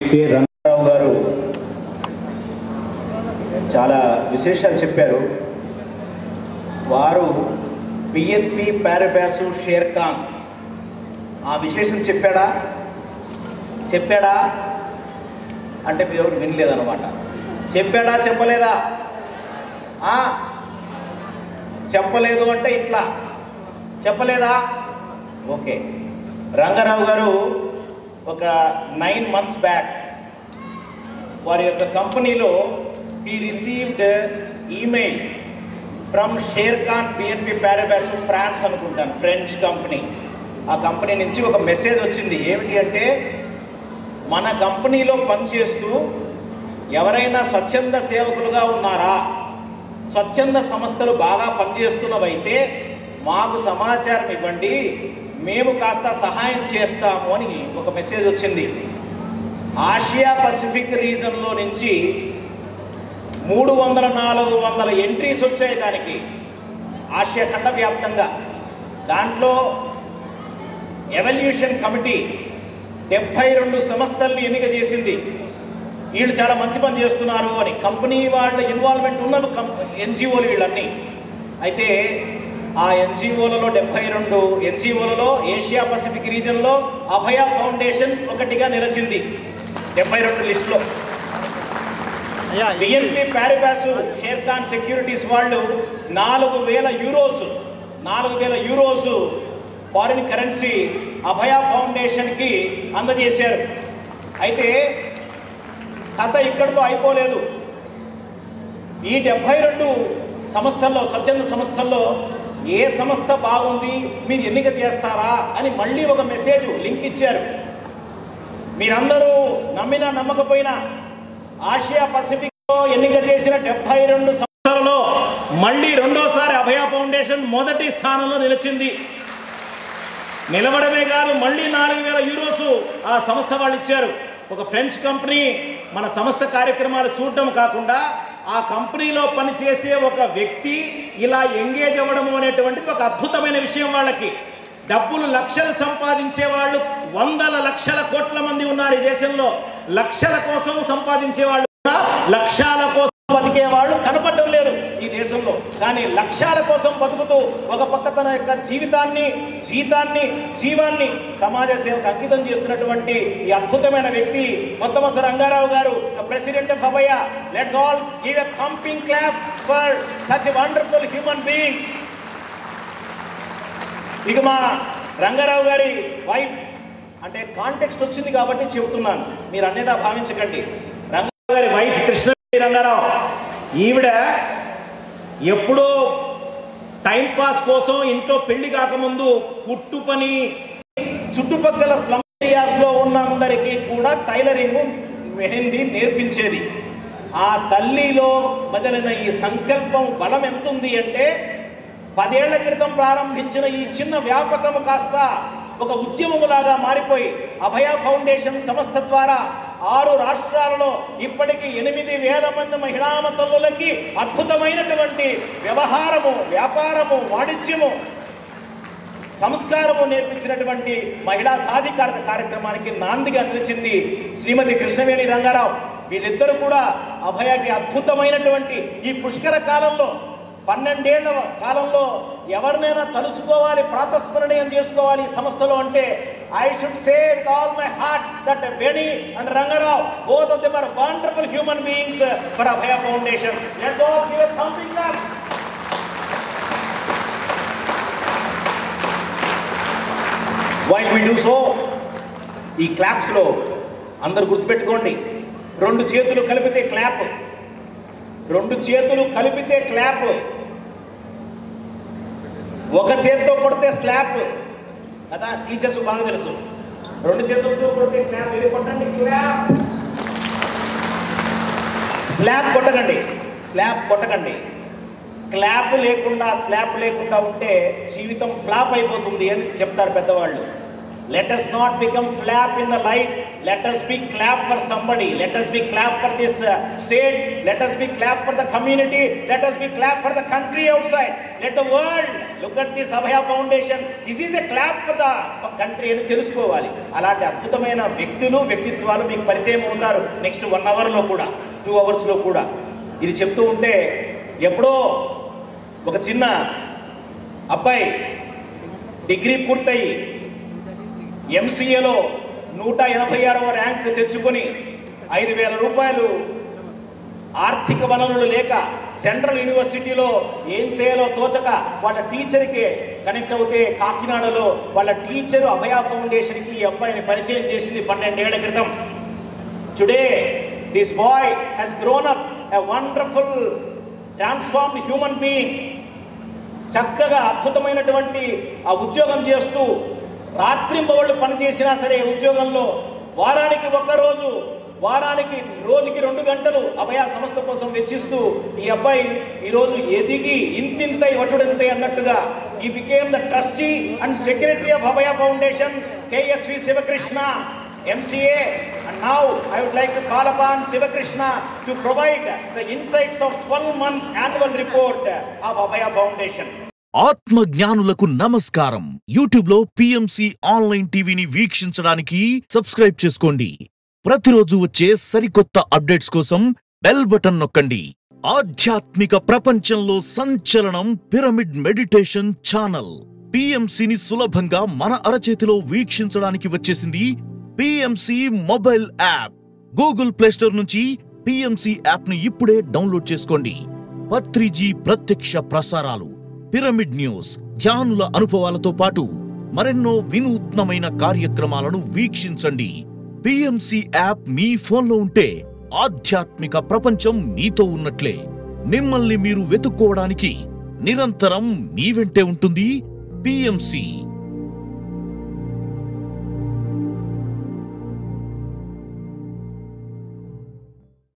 K Rangarao గారు చాలా విశేషాలు చెప్పారు. వారు బిఎన్పి పారబాస్ షేర్ ఖాన్ ఆ విశేషం చెప్పాడా అంటే మీరు ఎవరు వినలేదన్నమాట. చెప్పాడా చెప్పలేదా? చెప్పలేదు అంటే ఇట్లా చెప్పలేదా? ఓకే. రంగారావు గారు ఒక 9 months బ్యాక్ వారి యొక్క కంపెనీలో he received email from Sher Khan BNP Paribas France అనుకుంటాను, ఫ్రెంచ్ కంపెనీ. ఆ కంపెనీ నుంచి ఒక మెసేజ్ వచ్చింది. ఏమిటి అంటే, మన కంపెనీలో పనిచేస్తూ ఎవరైనా స్వచ్ఛంద సేవకులుగా ఉన్నారా, స్వచ్ఛంద సంస్థలు బాగా పనిచేస్తున్నవైతే మాకు సమాచారం ఇవ్వండి, మేము కాస్త సహాయం చేస్తాము అని ఒక మెసేజ్ వచ్చింది. ఆసియా పసిఫిక్ రీజన్లో నుంచి 300-400 ఎంట్రీస్ వచ్చాయి దానికి, ఆసియా ఖండ వ్యాప్తంగా. దాంట్లో ఎవల్యూషన్ కమిటీ 72 సంస్థల్ని ఎన్నిక చేసింది. వీళ్ళు చాలా మంచి పని చేస్తున్నారు అని, కంపెనీ వాళ్ళ ఇన్వాల్వ్మెంట్ ఉన్నది ఎన్జిఓలు వీళ్ళన్నీ. అయితే ఆ ఎన్జిఓలలో 72 ఎన్జిఓలలో ఏషియా పసిఫిక్ రీజన్లో అభయ ఫౌండేషన్ ఒకటిగా నిలిచింది 72 లిస్టులో. BNP Paribas Sher Khan securities వాళ్ళు 4,000 యూరోస్ ఫారిన్ కరెన్సీ అభయ ఫౌండేషన్కి అందజేశారు. అయితే కథ ఇక్కడితో అయిపోలేదు. ఈ 72 సంస్థల్లో, స్వచ్ఛంద సంస్థల్లో ఏ సంస్థ బాగుంది, మీరు ఎన్నిక చేస్తారా అని మళ్ళీ ఒక మెసేజ్ లింక్ ఇచ్చారు. మీరందరూ నమ్మినా నమ్మకపోయినా ఆసియా పసిఫిక్లో ఎన్నిక చేసిన 72 సంస్థలలో మళ్ళీ రెండోసారి అభయ ఫౌండేషన్ మొదటి స్థానంలో నిలిచింది. నిలవడమే కాదు, మళ్ళీ 4,000 యూరోస్ ఆ సంస్థ వాళ్ళు ఇచ్చారు. ఒక ఫ్రెంచ్ కంపెనీ మన సంస్థ కార్యక్రమాలు చూడటం కాకుండా ఆ కంపెనీలో పనిచేసే ఒక వ్యక్తి ఇలా ఎంగేజ్ అవ్వడము అనేటువంటిది ఒక అద్భుతమైన విషయం. వాళ్ళకి డబ్బులు లక్షలు సంపాదించే వాళ్ళు 100 లక్షల కోట్ల మంది ఉన్నారు ఈ దేశంలో. లక్షల కోసం సంపాదించే వాళ్ళు, లక్ష్యాల కోసం బతికే వాళ్ళు కనపడడం లేదు ఈ దేశంలో. కానీ లక్ష్యాల కోసం బతుకుతూ ఒక పక్క తన యొక్క జీవాన్ని సమాజ సేవకు అంకితం చేస్తున్నటువంటి ఈ అద్భుతమైన వ్యక్తి మొత్తమొదటి Rangarao garu, president of Abhaya. Let's all give a thumping clap for such wonderful human beings. ఇక మా రంగారావు గారి వైఫ్ అంటే కాంటెక్స్ట్ వచ్చింది కాబట్టి చెబుతున్నాను, మీరు అన్నేదా భావించకండి. రంగారావు గారి వైఫ్ కృష్ణ రంగారావు, ఈవిడ ఎప్పుడో టైంపాస్ కోసం ఇంట్లో పెళ్లి కాకముందు కుట్టు పని, చుట్టుపక్కల స్లమ్ ఏరియాస్లో ఉన్న అందరికీ కూడా టైలరింగ్, మెహందీ నేర్పించేది. ఆ తల్లిలో మొదలైన ఈ సంకల్పం బలం ఎంతుంది అంటే, 10 ఏళ్ల క్రితం ప్రారంభించిన ఈ చిన్న వ్యాపకము కాస్త ఒక ఉద్యమములాగా మారిపోయి అభయ ఫౌండేషన్ సంస్థ ద్వారా 6 రాష్ట్రాలలో ఇప్పటికీ 8,000 మంది మహిళా తల్లులకి అద్భుతమైనటువంటి వ్యవహారము, వ్యాపారము, వాణిజ్యము, సంస్కారము నేర్పించినటువంటి మహిళా సాధికారత కార్యక్రమానికి నాందిగా నిలిచింది శ్రీమతి కృష్ణవేణి రంగారావు. వీళ్ళిద్దరూ కూడా అభయకి అద్భుతమైనటువంటి ఈ పుష్కర కాలంలో 12 ఏళ్ల కాలంలో ఎవరినైనా తలుచుకోవాలి, ప్రాతస్మరణీయం చేసుకోవాలి ఈ సంస్థలో అంటే, I should say with all my heart that Veni and Rangarao, both of them are wonderful human beings for Abhya Foundation. Let's all give a thumping clap. While we do so, ఈ క్లాప్స్లో అందరు గుర్తుపెట్టుకోండి, 2 చేతులు కలిపితే క్లాప్, 2 చేతులు కలిపితే క్లాప్, ఒక చేతితో కొడితే స్లాప్ కదా, టీచర్స్ బాగా తెలుసు. 2 చేతులతో కొడితే క్లాప్, ఇది కొట్టండి క్లాప్. స్లాప్ కొట్టకండి. క్లాప్ లేకుండా, స్లాప్ లేకుండా ఉంటే జీవితం ఫ్లాప్ అయిపోతుంది అని చెప్తారు పెద్దవాళ్ళు. Let us not become flap in the life. Let us be clap for somebody. Let us be clap for this state. Let us be clap for the community. Let us be clap for the country outside. Let the world look at this Abhya Foundation. This is a clap for the country అని తెలుసుకోవాలి. అలాంటి అద్భుతమైన వ్యక్తులు వ్యక్తిత్వాలు మీకు పరిచయం అవుతారు next 1 అవర్లో కూడా 2 అవర్స్లో కూడా. ఇది చెప్తూ ఉంటే ఎప్పుడో ఒక చిన్న అబ్బాయి డిగ్రీ పూర్తయి ఎంసీఏలో 186వ ర్యాంక్ తెచ్చుకొని 5,000 రూపాయలు ఆర్థిక వనరులు లేక సెంట్రల్ యూనివర్సిటీలో ఏం చేయాలో తోచక వాళ్ళ టీచర్కి కనెక్ట్ అవుతే కాకినాడలో వాళ్ళ టీచరు అభయ ఫౌండేషన్కి ఈ అబ్బాయిని పరిచయం చేసింది 12 ఏళ్ల క్రితం. Today this boy has grown up a wonderful transformed human being. చక్కగా అద్భుతమైనటువంటి ఆ ఉద్యోగం చేస్తూ రాత్రింబవళ్ళు పనిచేసినా సరే ఉద్యోగంలో వారానికి 1 రోజు, వారానికి రోజుకి 2 గంటలు అభయ సంస్థ కోసం వెచ్చిస్తూ ఈ అబ్బాయి ఈరోజు ఎదిగి ఇంతింతై వటుడంతై అన్నట్టుగా ఈ became the trustee and secretary of Abhaya foundation KSV Sivakrishna MCA. And now I would like to call upon Sivakrishna to provide the insights of 12 months annual report of Abhya Foundation. ఆత్మ జ్ఞానులకు నమస్కారం. యూట్యూబ్ లో PMC online టీవీని వీక్షించడానికి subscribe చేసుకోండి. ప్రతిరోజు వచ్చే సరికొత్త అప్డేట్స్ కోసం బెల్ బటన్ నొక్కండి. ఆధ్యాత్మిక ప్రపంచంలో సంచలనం పిరమిడ్ మెడిటేషన్ ఛానల్. PMCని సులభంగా మన అరచేతిలో వీక్షించడానికి వచ్చేసింది PMC mobile app. Google Play Store నుంచి PMC యాప్ ని ఇప్పుడే డౌన్లోడ్ చేసుకోండి. పత్రిజీ ప్రత్యక్ష ప్రసారాలు, పిరమిడ్ న్యూస్, ధ్యానుల అనుభవాలతో పాటు మరెన్నో వినూత్నమైన కార్యక్రమాలను వీక్షించండి. PMC యాప్ మీ ఫోన్లో ఉంటే ఆధ్యాత్మిక ప్రపంచం మీతో ఉన్నట్లే. మిమ్మల్ని మీరు వెతుక్కోవడానికి నిరంతరం మీ వెంటే ఉంటుంది PMC.